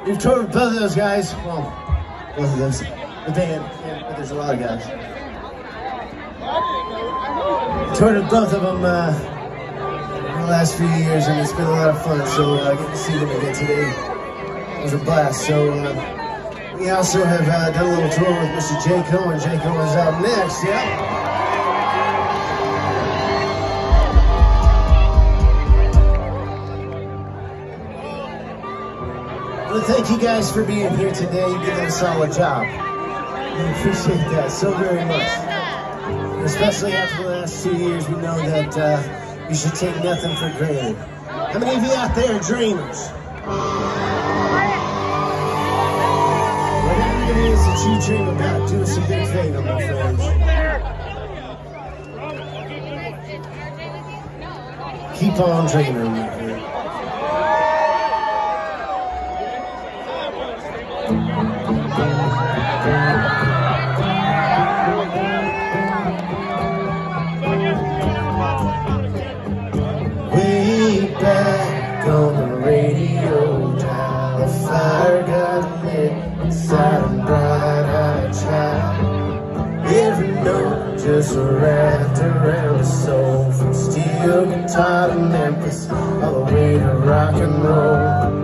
We've toured with both of those guys. Well, both of those. The band, yeah, but there's a lot of guys. Toured with both of them in the last few years, and it's been a lot of fun. So getting to see them again today was a blast. So we also have done a little tour with Mr. Jay Cohen. Jay Cohen's out next, yeah. Well, thank you guys for being here today. You did a solid job. We appreciate that so very much. Especially after the last 2 years, we know that you should take nothing for granted. How many of you out there are dreamers? Whatever it is that you dream about, do us a big favor, my friends. Keep on dreaming, my friend. Way back on the radio dial, the fire got lit inside a bright-eyed child. Every note just wrapped around his soul, from steel guitar to Memphis, all the way to rock and roll.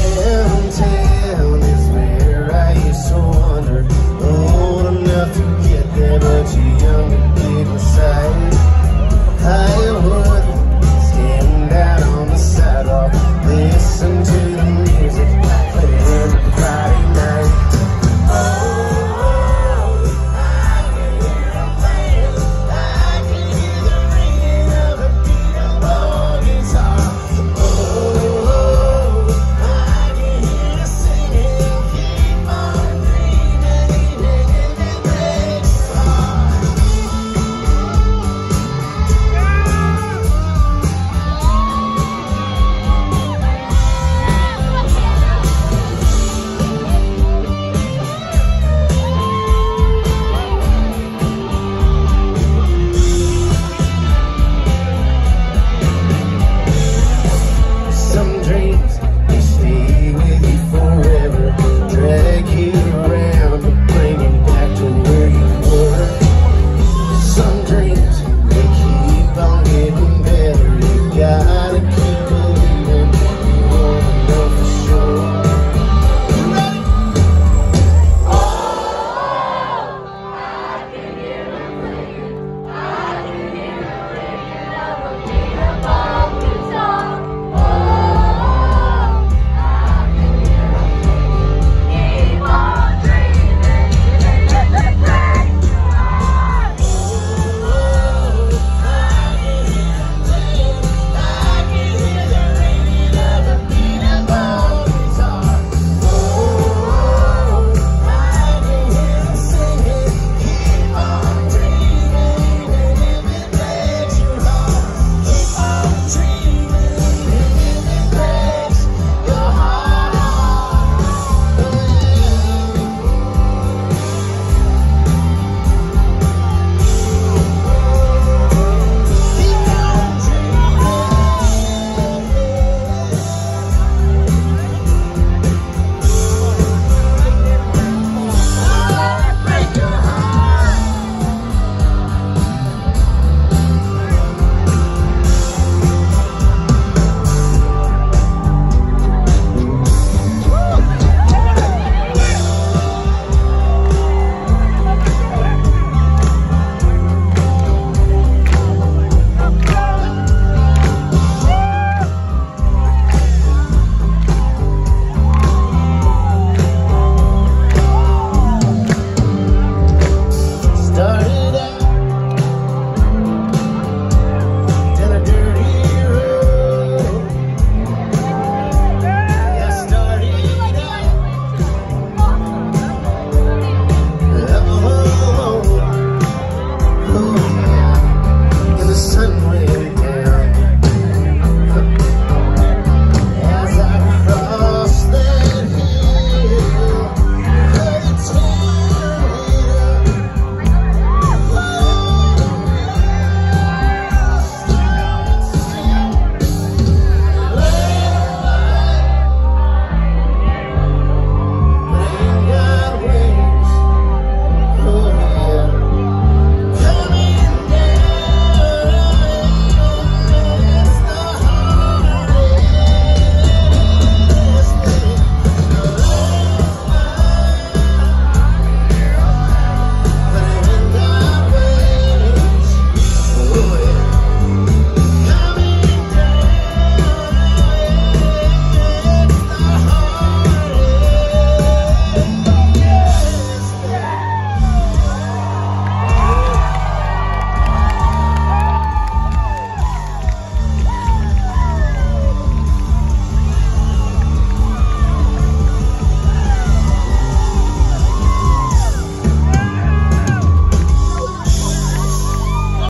Downtown is where I used to wander, old enough to